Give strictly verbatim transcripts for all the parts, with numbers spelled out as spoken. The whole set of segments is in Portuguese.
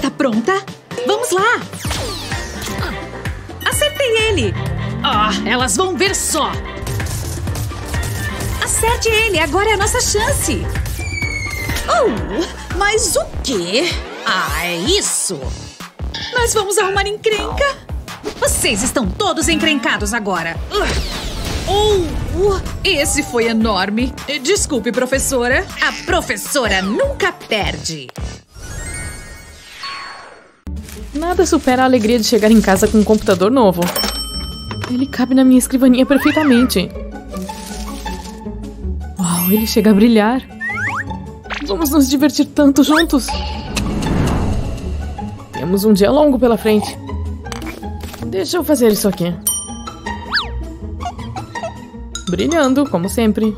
Tá pronta? Vamos lá! Acertei ele! Ah, elas vão ver só! Acerte ele! Agora é a nossa chance! Oh, mas o quê? Ah, é isso! Nós vamos arrumar encrenca! Vocês estão todos encrencados agora! Oh, esse foi enorme! Desculpe, professora! A professora nunca perde! Nada supera a alegria de chegar em casa com um computador novo. Ele cabe na minha escrivaninha perfeitamente. Uau, ele chega a brilhar. Vamos nos divertir tanto juntos. Temos um dia longo pela frente. Deixa eu fazer isso aqui. Brilhando, como sempre.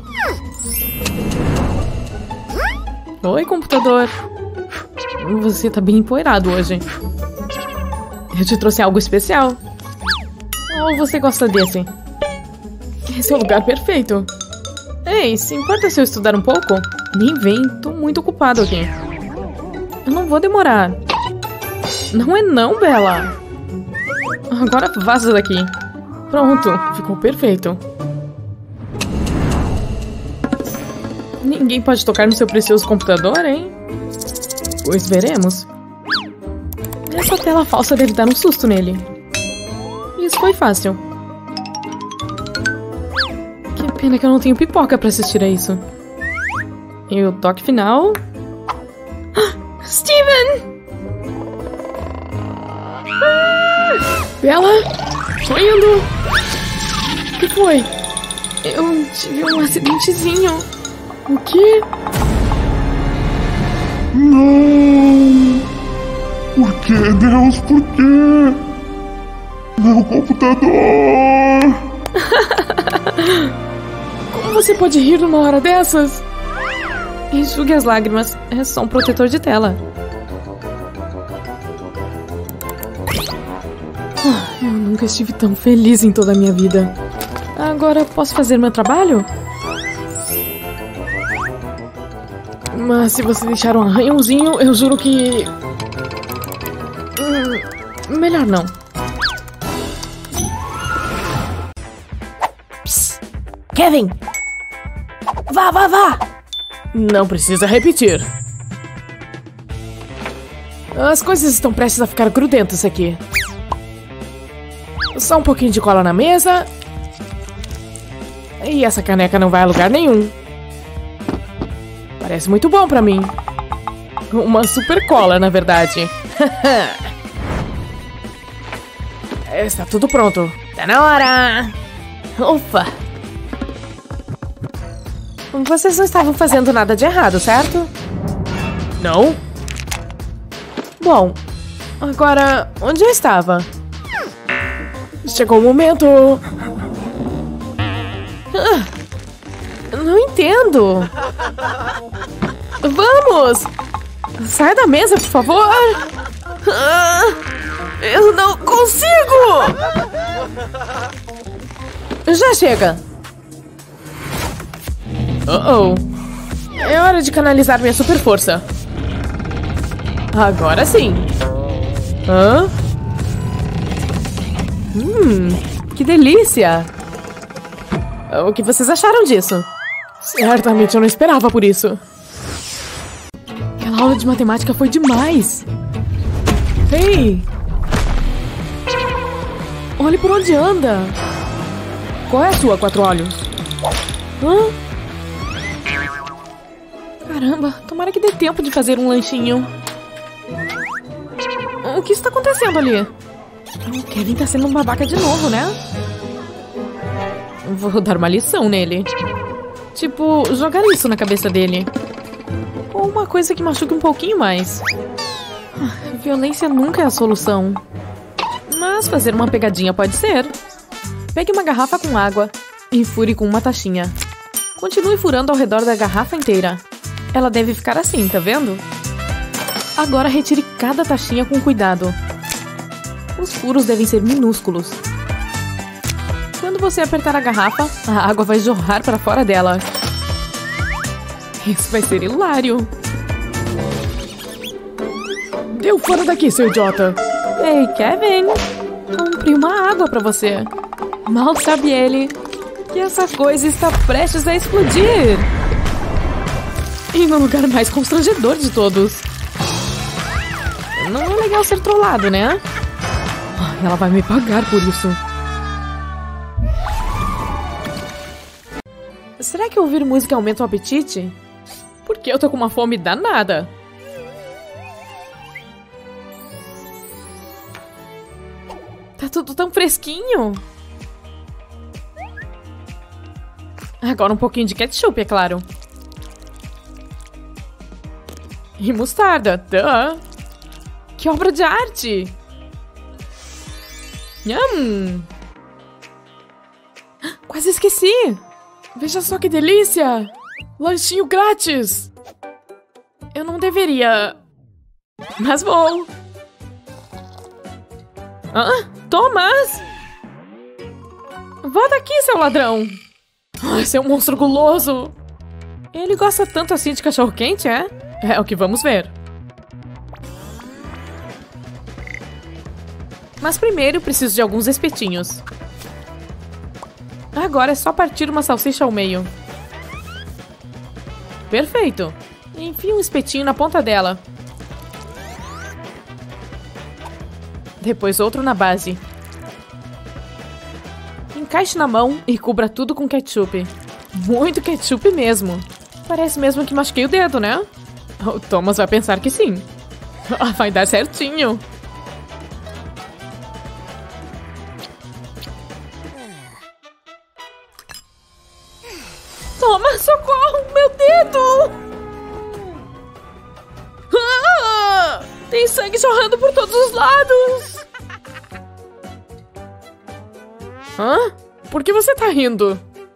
Oi, computador. Você tá bem empoeirado hoje. Eu te trouxe algo especial. Ou você gosta desse? Esse é o lugar perfeito. Ei, se importa se eu estudar um pouco? Nem vem, tô muito ocupado aqui. Eu não vou demorar. Não é não, Bella. Agora vaza daqui. Pronto, ficou perfeito. Ninguém pode tocar no seu precioso computador, hein? Pois veremos. Essa tela falsa deve dar um susto nele. Isso foi fácil. Que pena que eu não tenho pipoca pra assistir a isso. E o toque final... Ah, Steven! Ah, Bella? Tô indo! O que foi? Eu tive um acidentezinho. O quê? Não! Por que, Deus? Por quê? Meu computador! Como você pode rir numa hora dessas? Enxugue as lágrimas. É só um protetor de tela. Eu nunca estive tão feliz em toda a minha vida. Agora posso fazer meu trabalho? Mas se você deixar um arranhãozinho, eu juro que... Hum, melhor não. Psst. Kevin! Vá, vá, vá! Não precisa repetir. As coisas estão prestes a ficar grudentas aqui. Só um pouquinho de cola na mesa. E essa caneca não vai a lugar nenhum. Parece muito bom pra mim. Uma super cola, na verdade. Está tudo pronto. Tá na hora. Ufa. Vocês não estavam fazendo nada de errado, certo? Não. Bom, agora, onde eu estava? Chegou o momento. Ah, não entendo. Vamos! Sai da mesa, por favor! Ah, eu não consigo! Já chega! Oh, oh. É hora de canalizar minha super força. Agora sim! Hã? Hum, que delícia! O que vocês acharam disso? Certamente eu não esperava por isso. Aquela aula de matemática foi demais. Ei! Olhe por onde anda. Qual é a sua, quatro olhos? Hã? Caramba, tomara que dê tempo de fazer um lanchinho. O que está acontecendo ali? O Kevin tá sendo um babaca de novo, né? Vou dar uma lição nele. Tipo, jogar isso na cabeça dele. Ou uma coisa que machuque um pouquinho mais. Violência nunca é a solução. Mas fazer uma pegadinha pode ser. Pegue uma garrafa com água e fure com uma tachinha. Continue furando ao redor da garrafa inteira. Ela deve ficar assim, tá vendo? Agora retire cada tachinha com cuidado. Os furos devem ser minúsculos. Quando você apertar a garrafa, a água vai jorrar para fora dela. Isso vai ser hilário. Deu fora daqui, seu idiota! Ei, Kevin! Comprei uma água pra você. Mal sabe ele que essa coisa está prestes a explodir. E no lugar mais constrangedor de todos. Não é legal ser trollado, né? Ela vai me pagar por isso. Será que ouvir música aumenta o apetite? Porque eu tô com uma fome danada. Tá tudo tão fresquinho. Agora um pouquinho de ketchup, é claro. E mostarda, duh. Que obra de arte! Nham! Quase esqueci! Veja só que delícia! Lanchinho grátis! Eu não deveria... Mas vou! Ah, Thomas! Volta aqui, seu ladrão! Ai, seu monstro guloso! Ele gosta tanto assim de cachorro-quente, é? É o que vamos ver. Mas primeiro preciso de alguns espetinhos. Agora é só partir uma salsicha ao meio. Perfeito! Enfie um espetinho na ponta dela. Depois outro na base. Encaixe na mão e cubra tudo com ketchup. Muito ketchup mesmo. Parece mesmo que machuquei o dedo, né? O Thomas vai pensar que sim. Vai dar certinho. Thomas, socorro! Meu dedo! Ah! Tem sangue jorrando por todos os lados! Hã? Por que você tá rindo?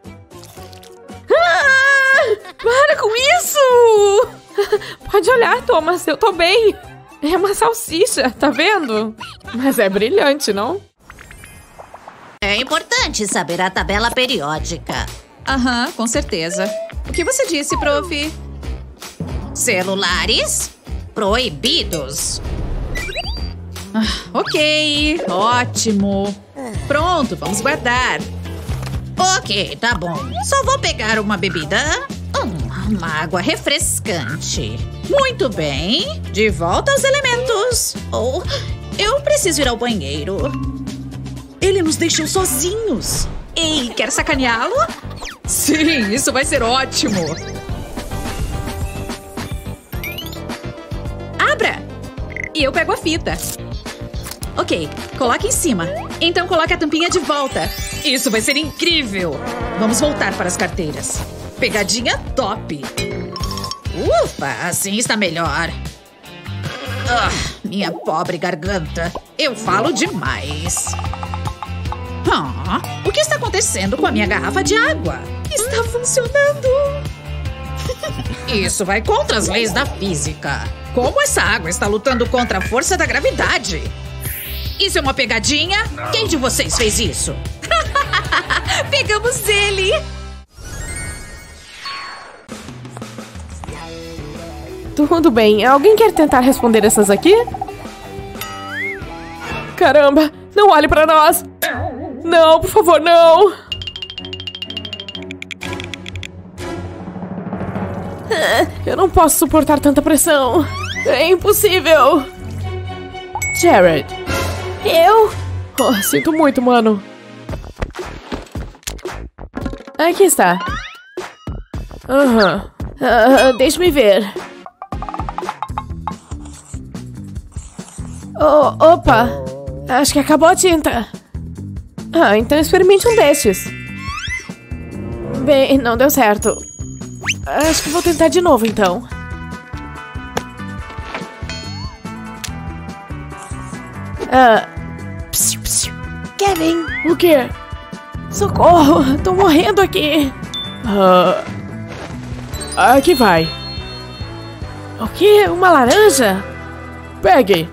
Ah! Para com isso! Pode olhar, Thomas, eu tô bem. É uma salsicha, tá vendo? Mas é brilhante, não? É importante saber a tabela periódica. Aham, com certeza. O que você disse, prof? Celulares proibidos. Ah, ok, ótimo. Pronto, vamos guardar. Ok, tá bom. Só vou pegar uma bebida. Hum, uma água refrescante. Muito bem. De volta aos elementos. Oh, eu preciso ir ao banheiro. Ele nos deixou sozinhos. Ei, quer sacaneá-lo? Sim, isso vai ser ótimo. Abra! E eu pego a fita. Ok, coloque em cima. Então coloque a tampinha de volta. Isso vai ser incrível. Vamos voltar para as carteiras. Pegadinha top. Ufa, assim está melhor. Ah, minha pobre garganta. Eu falo demais. Ah, o que está acontecendo com a minha garrafa de água? Está funcionando. Isso vai contra as leis da física. Como essa água está lutando contra a força da gravidade? Isso é uma pegadinha? Quem de vocês fez isso? Pegamos ele! Tudo bem. Alguém quer tentar responder essas aqui? Caramba! Não olhe pra nós! Não, por favor, não! Eu não posso suportar tanta pressão. É impossível. Jared. Eu? Oh, sinto muito, mano. Aqui está. Aham. Uhum. Uh, Deixa-me ver. Oh, opa. Acho que acabou a tinta. Ah, então experimente um destes. Bem, não deu certo. Acho que vou tentar de novo, então. Ah. Psiu, psiu. Kevin, o quê? Socorro, tô morrendo aqui. Ah. Aqui vai. O quê? Uma laranja? Pegue.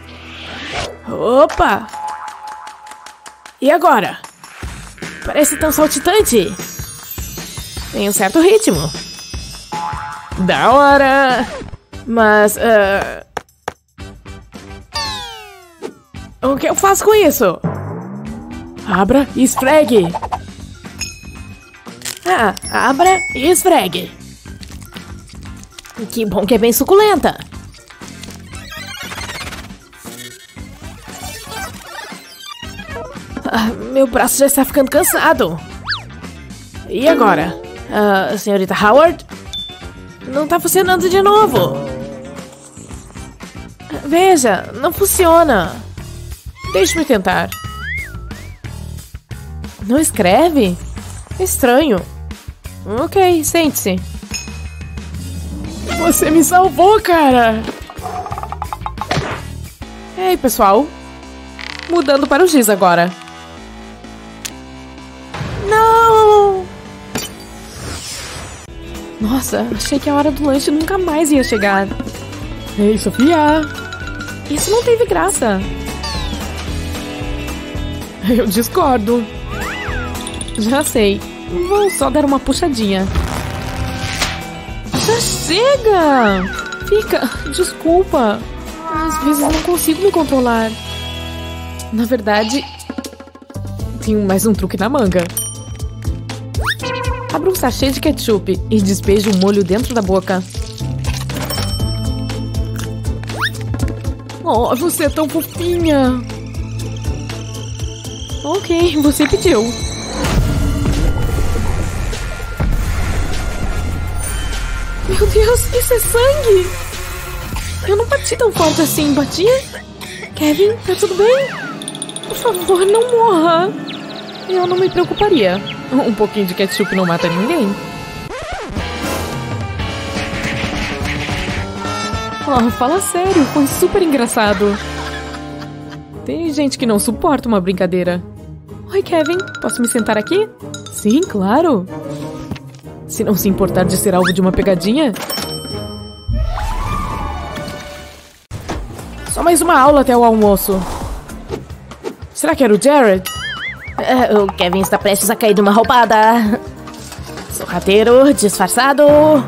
Opa! E agora? Parece tão saltitante. Tem um certo ritmo. Da hora! Mas, uh... O que eu faço com isso? Abra e esfregue. Ah, abra e esfregue. Que bom que é bem suculenta. Ah, meu braço já está ficando cansado. E agora? Ah, senhorita Howard? Não está funcionando de novo. Veja, não funciona. Deixe-me tentar. Não escreve? Estranho. Ok, sente-se. Você me salvou, cara! Ei, pessoal. Mudando para o giz agora. Não! Nossa, achei que a hora do lanche nunca mais ia chegar. Ei, Sofia! Isso não teve graça. Eu discordo. Já sei. Vou só dar uma puxadinha. Já chega! Fica, desculpa. Às vezes não consigo me controlar. Na verdade, tenho mais um truque na manga. Abra um sachê de ketchup e despeje o molho dentro da boca. Oh, você é tão fofinha. Ok, você pediu. Meu Deus, isso é sangue! Eu não bati tão forte assim, bati? Kevin, tá tudo bem? Por favor, não morra. Eu não me preocuparia. Um pouquinho de ketchup não mata ninguém. Oh, fala sério, foi super engraçado. Tem gente que não suporta uma brincadeira. Oi, Kevin, posso me sentar aqui? Sim, claro. Se não se importar de ser alvo de uma pegadinha. Só mais uma aula até o almoço. Será que era o Jared? Uh, o Kevin está prestes a cair de uma roubada. Sorrateiro, disfarçado.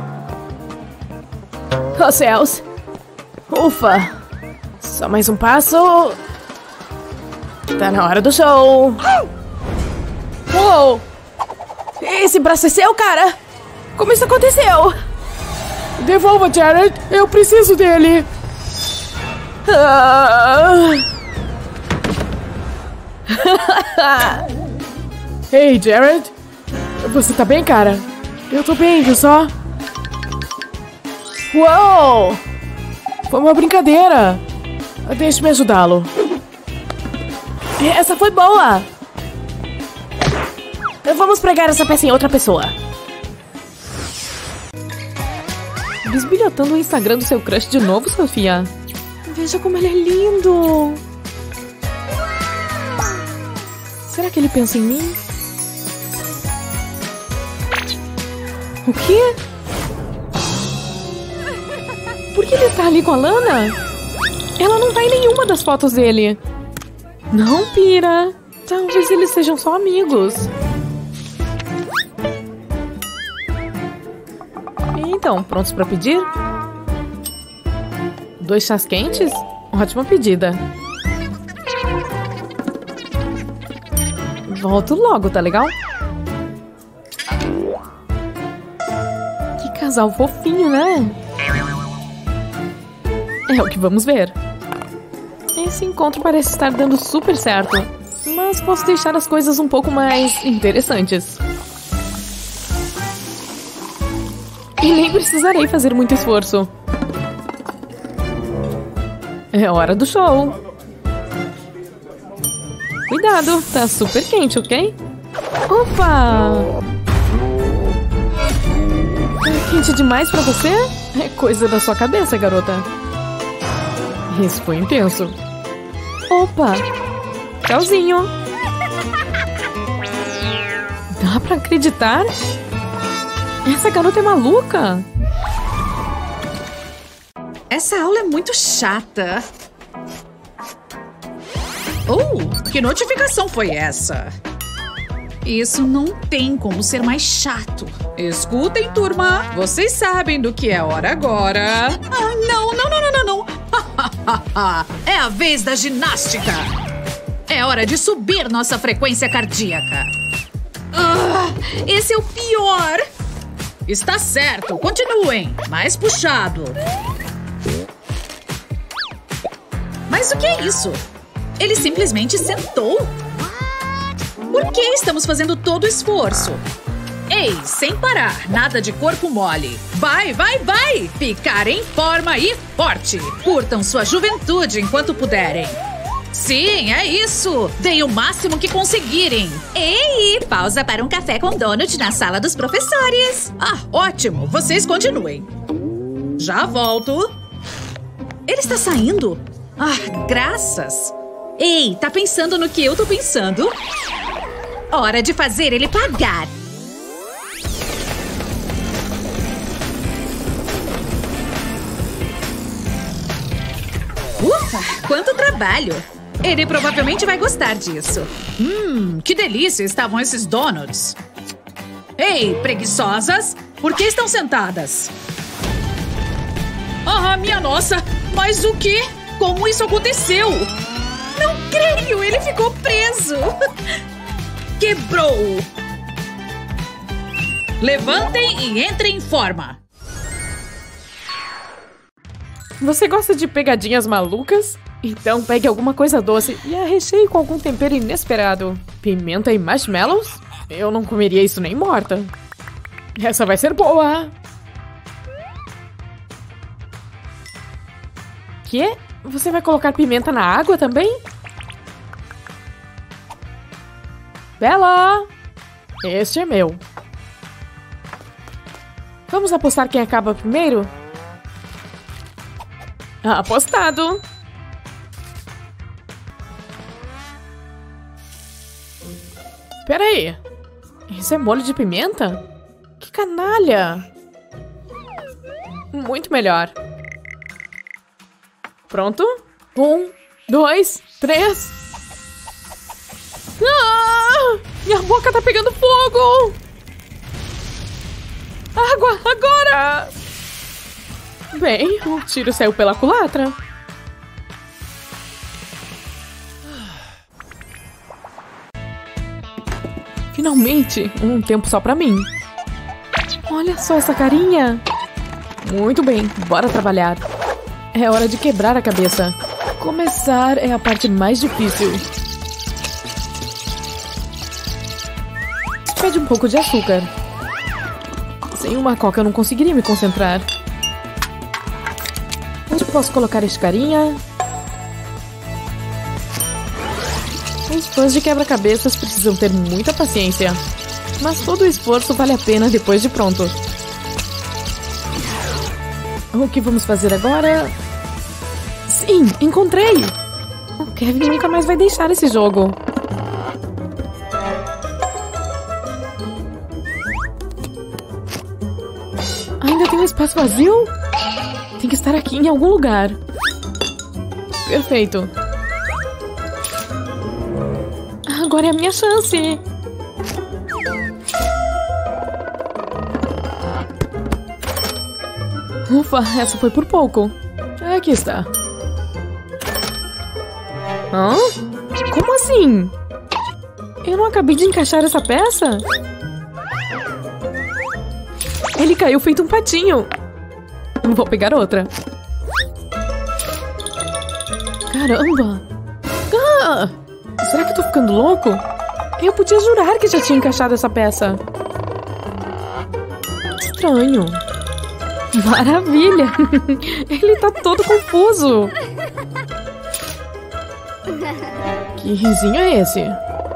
Oh, céus. Ufa. Só mais um passo. Tá na hora do show. Uou. Esse braço é seu, cara? Como isso aconteceu? Devolva, Jared. Eu preciso dele. Ah. Ei, Jared. Você tá bem, cara? Eu tô bem, viu só? Uou! Foi uma brincadeira. Deixe-me ajudá-lo. Essa foi boa. Vamos pregar essa peça em outra pessoa. Bisbilhotando o Instagram do seu crush de novo, Sofia? Veja como ele é lindo. Será que ele pensa em mim? O quê? Por que ele tá ali com a Lana? Ela não tá em nenhuma das fotos dele. Não, pira. Talvez eles sejam só amigos. Então, prontos pra pedir? Dois chás quentes? Ótima pedida. Volto logo, tá legal? Que casal fofinho, né? É o que vamos ver. Esse encontro parece estar dando super certo, mas posso deixar as coisas um pouco mais interessantes. E nem precisarei fazer muito esforço. É hora do show. Cuidado, tá super quente, ok? Opa! É quente demais pra você? É coisa da sua cabeça, garota. Isso foi intenso. Opa! Tchauzinho! Dá pra acreditar? Essa garota é maluca! Essa aula é muito chata. Oh, que notificação foi essa? Isso não tem como ser mais chato. Escutem, turma. Vocês sabem do que é hora agora. Ah, não, não, não, não, não, não. É a vez da ginástica. É hora de subir nossa frequência cardíaca. Ah, esse é o pior. Está certo, continuem. Mais puxado. Mas o que é isso? Ele simplesmente sentou? Por que estamos fazendo todo o esforço? Ei, sem parar, nada de corpo mole. Vai, vai, vai! Ficar em forma e forte. Curtam sua juventude enquanto puderem. Sim, é isso! Deem o máximo que conseguirem. Ei, pausa para um café com donut na sala dos professores. Ah, ótimo! Vocês continuem. Já volto. Ele está saindo? Ah, graças! Ei, tá pensando no que eu tô pensando? Hora de fazer ele pagar. Ufa, quanto trabalho! Ele provavelmente vai gostar disso. Hum, que delícia estavam esses donuts. Ei, preguiçosas, por que estão sentadas? Ah, minha nossa! Mas o quê? Como isso aconteceu? Não creio, ele ficou preso. Quebrou. Levantem e entrem em forma. Você gosta de pegadinhas malucas? Então pegue alguma coisa doce e a recheie com algum tempero inesperado. Pimenta e marshmallows? Eu não comeria isso nem morta. Essa vai ser boa. Quê? Você vai colocar pimenta na água também? Bella! Este é meu. Vamos apostar quem acaba primeiro? Apostado! Espera aí. Isso é molho de pimenta? Que canalha! Muito melhor. Pronto? Um, dois, três. Ah! Minha boca tá pegando fogo! Água, agora! Bem, o tiro saiu pela culatra. Finalmente, um tempo só pra mim. Olha só essa carinha. Muito bem, bora trabalhar. É hora de quebrar a cabeça. Começar é a parte mais difícil. Pede um pouco de açúcar. Sem uma coca eu não conseguiria me concentrar. Onde posso colocar este carinha? Os fãs de quebra-cabeças precisam ter muita paciência. Mas todo o esforço vale a pena depois de pronto. O que vamos fazer agora? Sim, encontrei! O Kevin nunca mais vai deixar esse jogo. Ainda tem um espaço vazio? Tem que estar aqui em algum lugar. Perfeito. Agora é a minha chance. Ufa, essa foi por pouco. Aqui está. Hã? Como assim? Eu não acabei de encaixar essa peça? Ele caiu feito um patinho. Vou pegar outra. Caramba! Ah! Será que eu tô ficando louco? Eu podia jurar que já tinha encaixado essa peça. Estranho. Maravilha! Ele tá todo confuso. Que risinho é esse?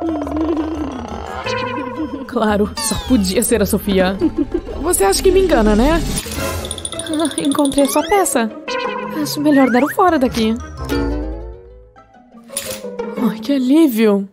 Claro, só podia ser a Sofia. Você acha que me engana, né? Ah, encontrei a sua peça. Acho melhor dar o fora daqui. Ai, que alívio.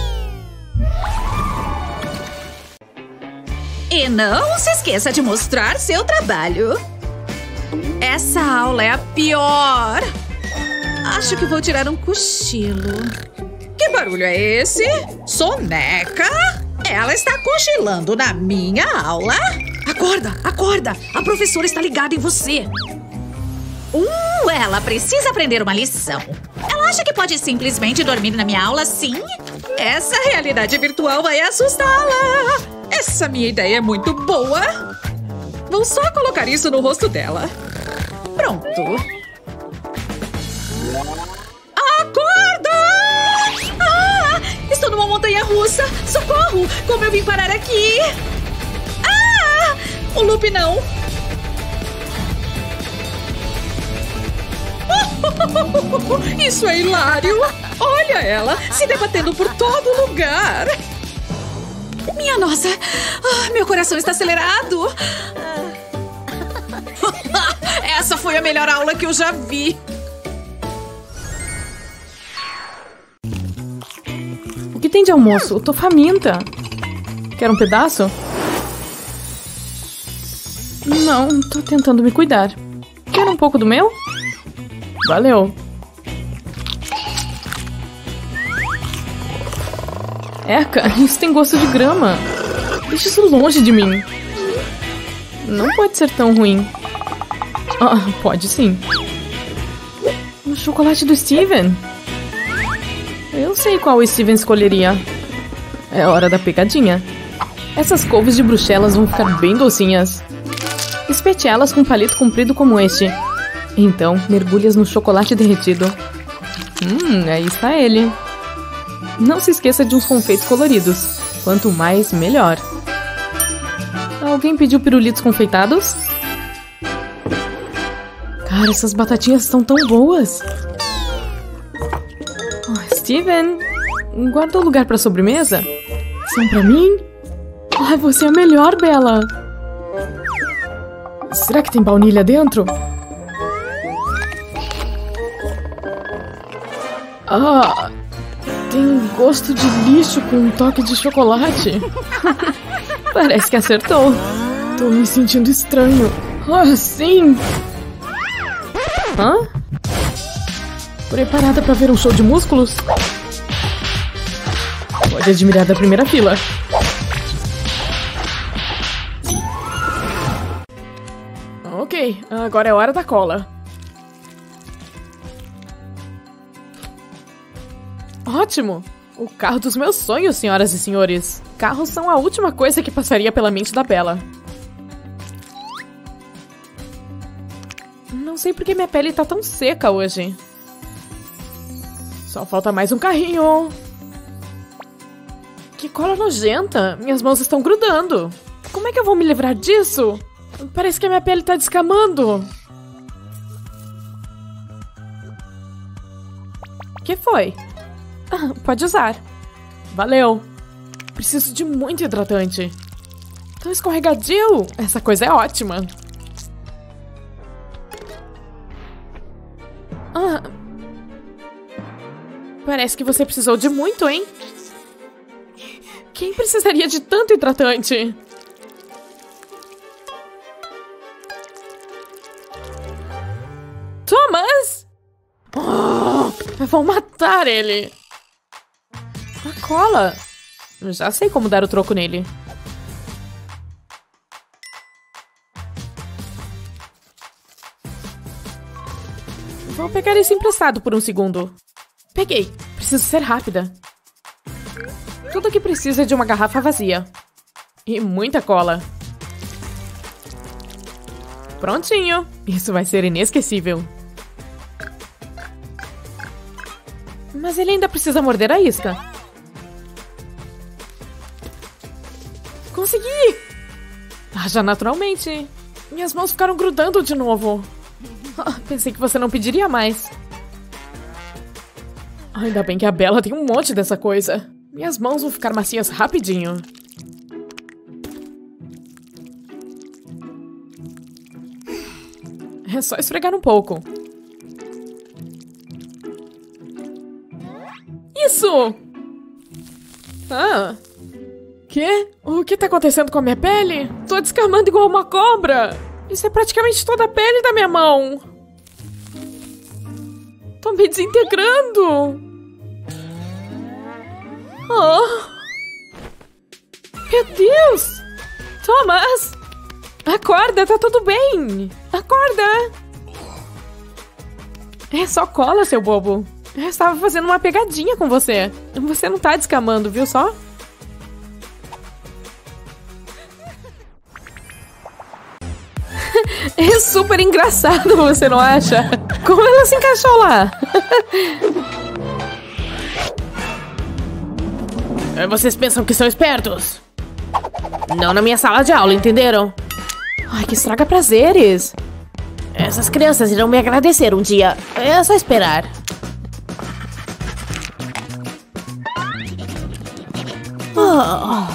E não se esqueça de mostrar seu trabalho. Essa aula é a pior. Acho que vou tirar um cochilo. Que barulho é esse? Soneca? Ela está cochilando na minha aula? Acorda, acorda! A professora está ligada em você. Uh, ela precisa aprender uma lição. Ela Acha que pode simplesmente dormir na minha aula assim? Essa realidade virtual vai assustá-la. Essa minha ideia é muito boa. Vou só colocar isso no rosto dela. Pronto. Acorda! Ah! Estou numa montanha-russa. Socorro! Como eu vim parar aqui? Ah! O loop não. Isso é hilário! Olha ela se debatendo por todo lugar! Minha nossa! Ah, meu coração está acelerado! Essa foi a melhor aula que eu já vi! O que tem de almoço? Eu tô faminta. Quer um pedaço? Não, tô tentando me cuidar. Quer um pouco do meu? Valeu. Eca, isso tem gosto de grama. Deixa isso longe de mim. Não pode ser tão ruim. Ah, pode sim. O chocolate do Steven. Eu sei qual o Steven escolheria. É hora da pegadinha. Essas couves de Bruxelas vão ficar bem docinhas. Espete elas com um palito comprido como este. Então, mergulhe-as no chocolate derretido. Hum, aí está ele. Não se esqueça de uns confeitos coloridos. Quanto mais, melhor. Alguém pediu pirulitos confeitados? Cara, essas batatinhas estão tão boas. Oh, Steven, guardou lugar para sobremesa? São para mim? Ai, você é a melhor, Bella. Será que tem baunilha dentro? Ah, tem gosto de lixo com um toque de chocolate. Parece que acertou. Tô me sentindo estranho. Ah, sim. Hã? Preparada pra ver um show de músculos? Pode admirar da primeira fila. Ok, agora é hora da cola. Ótimo! O carro dos meus sonhos, senhoras e senhores. Carros são a última coisa que passaria pela mente da Bella. Não sei por que minha pele tá tão seca hoje. Só falta mais um carrinho. Que cola nojenta! Minhas mãos estão grudando. Como é que eu vou me livrar disso? Parece que a minha pele tá descamando. O que foi? Ah, pode usar. Valeu. Preciso de muito hidratante. Tão escorregadio. Essa coisa é ótima. Ah. Parece que você precisou de muito, hein? Quem precisaria de tanto hidratante? Thomas! Oh, vou matar ele. A cola. Já sei como dar o troco nele. Vou pegar esse emprestado por um segundo. Peguei. Preciso ser rápida. Tudo que precisa é de uma garrafa vazia. E muita cola. Prontinho. Isso vai ser inesquecível. Mas ele ainda precisa morder a isca. Consegui! Haja naturalmente. Minhas mãos ficaram grudando de novo. Ah, pensei que você não pediria mais. Ainda bem que a Bella tem um monte dessa coisa. Minhas mãos vão ficar macias rapidinho. É só esfregar um pouco. Isso! Ah! Quê? O que tá acontecendo com a minha pele? Tô descamando igual uma cobra! Isso é praticamente toda a pele da minha mão! Tô me desintegrando! Oh! Meu Deus! Thomas! Acorda, tá tudo bem! Acorda! É só cola, seu bobo! Eu estava fazendo uma pegadinha com você. Você não tá descamando, viu só? É super engraçado, você não acha? Como ela se encaixou lá? Vocês pensam que são espertos? Não na minha sala de aula, entenderam? Ai, que estraga prazeres. Essas crianças irão me agradecer um dia. É só esperar. Oh.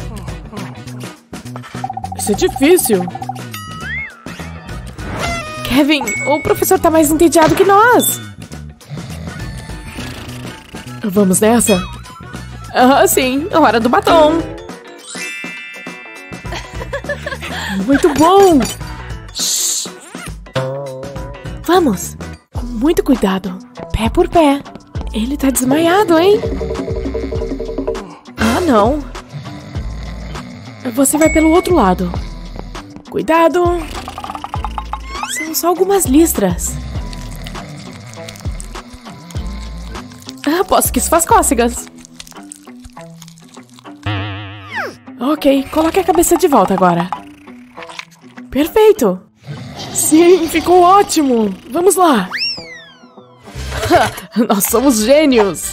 Isso é difícil. Kevin, o professor tá mais entediado que nós. Vamos nessa? Ah, sim. Hora do batom. Muito bom. Shhh. Vamos. Com muito cuidado. Pé por pé. Ele tá desmaiado, hein? Ah, não. Você vai pelo outro lado. Cuidado. São só algumas listras. Ah, aposto que isso faz cócegas. Ok, coloque a cabeça de volta agora. Perfeito. Sim, ficou ótimo. Vamos lá. Nós somos gênios.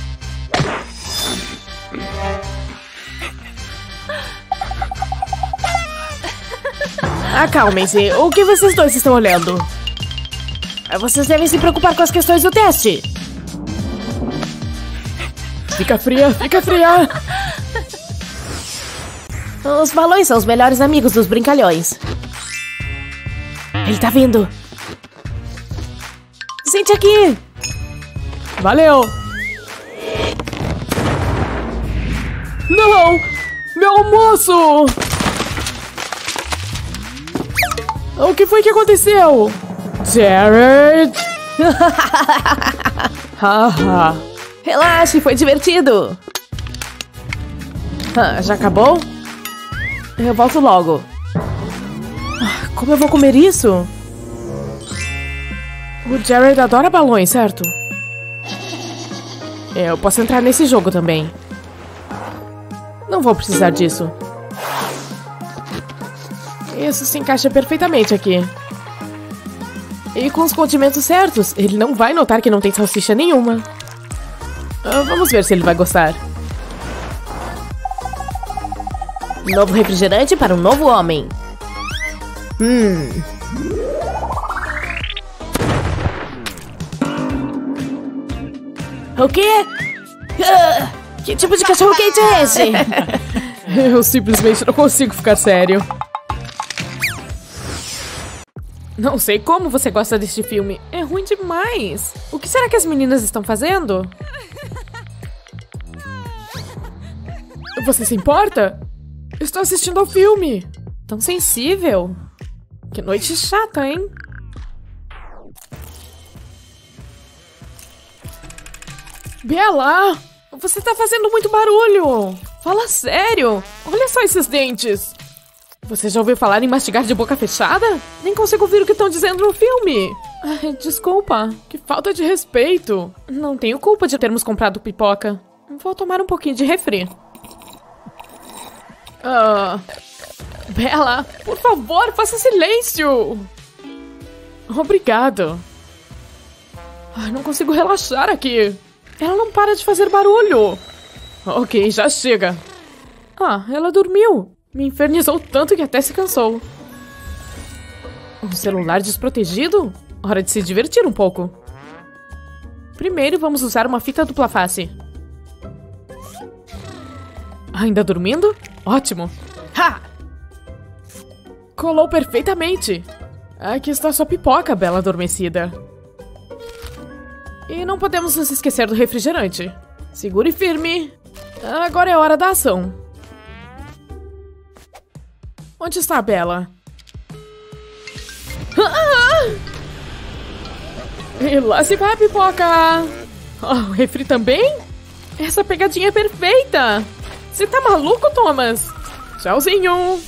Acalmem-se. O que vocês dois estão olhando? Vocês devem se preocupar com as questões do teste. Fica fria, fica fria. Os balões são os melhores amigos dos brincalhões. Ele tá vindo. Sente aqui. Valeu. Não! Meu almoço! O que foi que aconteceu? Jared! Haha. Relaxe, foi divertido. Ah, já acabou? Eu volto logo. Ah, como eu vou comer isso? O Jared adora balões, certo? Eu posso entrar nesse jogo também. Não vou precisar disso. Isso se encaixa perfeitamente aqui. E com os condimentos certos, ele não vai notar que não tem salsicha nenhuma. Ah, vamos ver se ele vai gostar. Novo refrigerante para um novo homem. Hum. O quê? Uh, que tipo de cachorro quente é esse? Eu simplesmente não consigo ficar sério. Não sei como você gosta deste filme. É ruim demais. O que será que as meninas estão fazendo? Você se importa? Estou assistindo ao filme. Tão sensível. Que noite chata, hein? Bella! Você tá fazendo muito barulho! Fala sério! Olha só esses dentes! Você já ouviu falar em mastigar de boca fechada? Nem consigo ouvir o que estão dizendo no filme! Ai, desculpa, que falta de respeito! Não tenho culpa de termos comprado pipoca. Vou tomar um pouquinho de refri. Ah... Bella, por favor, faça silêncio! Obrigado. Ai, não consigo relaxar aqui. Ela não para de fazer barulho. Ok, já chega. Ah, ela dormiu. Me infernizou tanto que até se cansou. Um celular desprotegido? Hora de se divertir um pouco. Primeiro vamos usar uma fita dupla face. Ainda dormindo? Ótimo. Ha! Colou perfeitamente. Aqui está sua pipoca, bela adormecida. E não podemos nos esquecer do refrigerante. Segure firme. Agora é hora da ação. Onde está a Bella? Ah! E lá se vai a pipoca. Oh, o refri também? Essa pegadinha é perfeita. Você tá maluco, Thomas? Tchauzinho.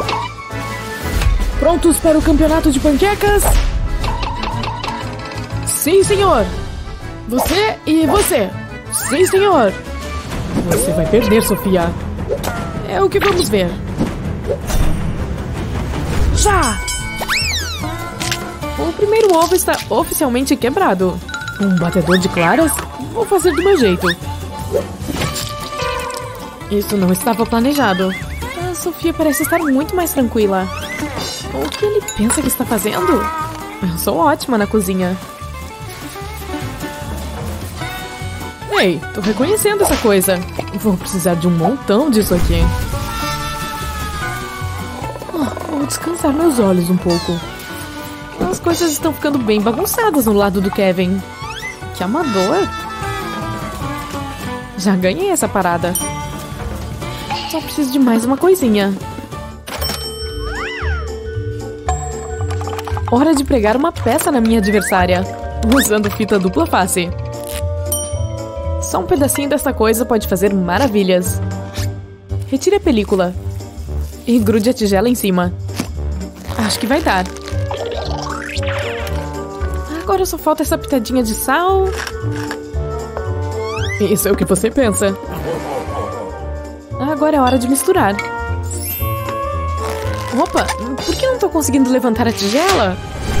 Prontos para o campeonato de panquecas? Sim, senhor. Você e você. Sim, senhor. Você vai perder, Sofia. É o que vamos ver. Já! O primeiro ovo está oficialmente quebrado. Um batedor de claras? Vou fazer do meu jeito. Isso não estava planejado. A Sofia parece estar muito mais tranquila. O que ele pensa que está fazendo? Eu sou ótima na cozinha. Ei, tô reconhecendo essa coisa. Vou precisar de um montão disso aqui. Oh, vou descansar meus olhos um pouco. As coisas estão ficando bem bagunçadas no lado do Kevin. Que amador. Já ganhei essa parada. Só preciso de mais uma coisinha. Hora de pregar uma peça na minha adversária, usando fita dupla face. Só um pedacinho dessa coisa pode fazer maravilhas. Retire a película. E grude a tigela em cima. Acho que vai dar. Agora só falta essa pitadinha de sal. Isso é o que você pensa. Agora é hora de misturar. Opa, por que eu não tô conseguindo levantar a tigela?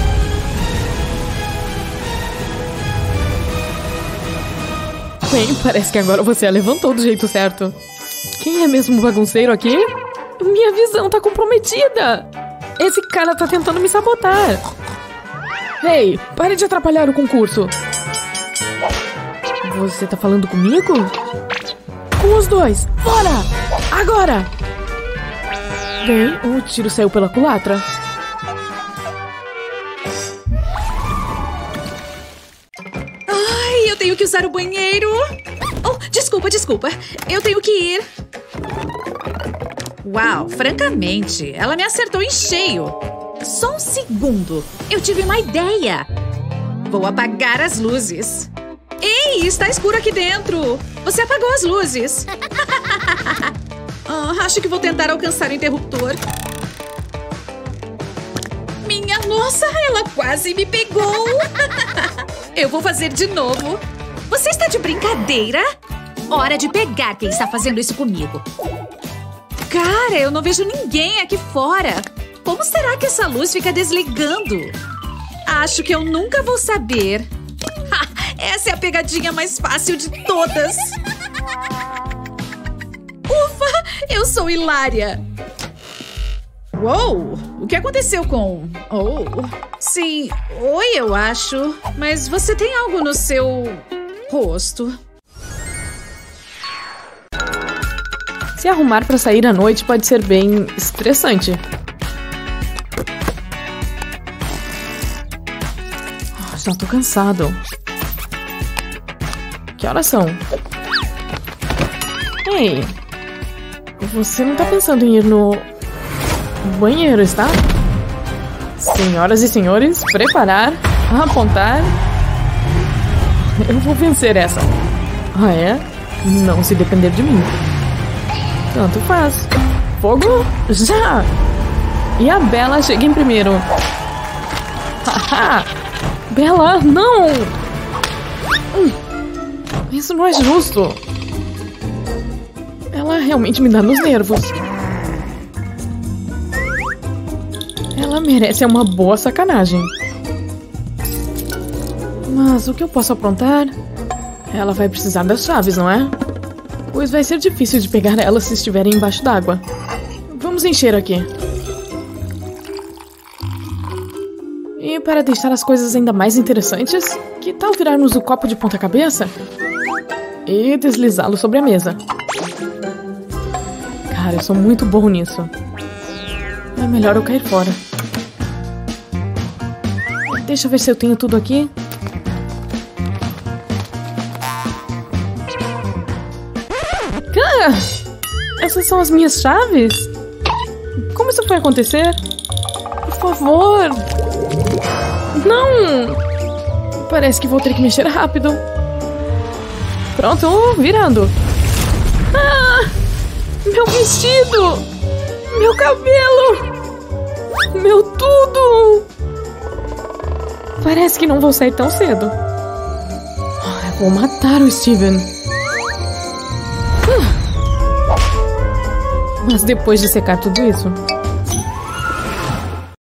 Bem, parece que agora você a levantou do jeito certo. Quem é mesmo o bagunceiro aqui? Minha visão tá comprometida. Esse cara tá tentando me sabotar. Ei, pare de atrapalhar o concurso. Você tá falando comigo? Com os dois, fora! Agora! Bem, o tiro saiu pela culatra. Ai, eu tenho que usar o banheiro. Oh, desculpa, desculpa. Eu tenho que ir. Uau, francamente, ela me acertou em cheio. Só um segundo. Eu tive uma ideia. Vou apagar as luzes. Ei, está escuro aqui dentro. Você apagou as luzes. Ah, acho que vou tentar alcançar o interruptor. Minha nossa, ela quase me pegou. Eu vou fazer de novo. Você está de brincadeira? Hora de pegar quem está fazendo isso comigo. Cara, eu não vejo ninguém aqui fora. Como será que essa luz fica desligando? Acho que eu nunca vou saber. Essa é a pegadinha mais fácil de todas. Ufa, eu sou hilária. Uou, o que aconteceu com... Oh, sim, oi, eu acho. Mas você tem algo no seu rosto. Se arrumar pra sair à noite pode ser bem estressante. Oh, já tô cansado. Que horas são? Ei, você não tá pensando em ir no banheiro, está? Senhoras e senhores, preparar, apontar. Eu vou vencer essa. Ah, é? Não se depender de mim. Tanto faz. Fogo, já! E a Bella chega em primeiro. Haha! Bella, não! Hum, isso não é justo. Ela realmente me dá nos nervos. Ela merece uma boa sacanagem. Mas o que eu posso aprontar? Ela vai precisar das chaves, não é? Pois vai ser difícil de pegar ela se estiverem embaixo d'água. Vamos encher aqui. E para deixar as coisas ainda mais interessantes, que tal virarmos o copo de ponta cabeça? E deslizá-lo sobre a mesa. Cara, eu sou muito bom nisso. É melhor eu cair fora. Deixa eu ver se eu tenho tudo aqui. Ah, essas são as minhas chaves? Como isso foi acontecer? Por favor. Não! Parece que vou ter que mexer rápido. Pronto, virando. Ah! Meu vestido! Meu cabelo! Meu tudo! Parece que não vou sair tão cedo. Eu vou matar o Steven. Mas depois de secar tudo isso,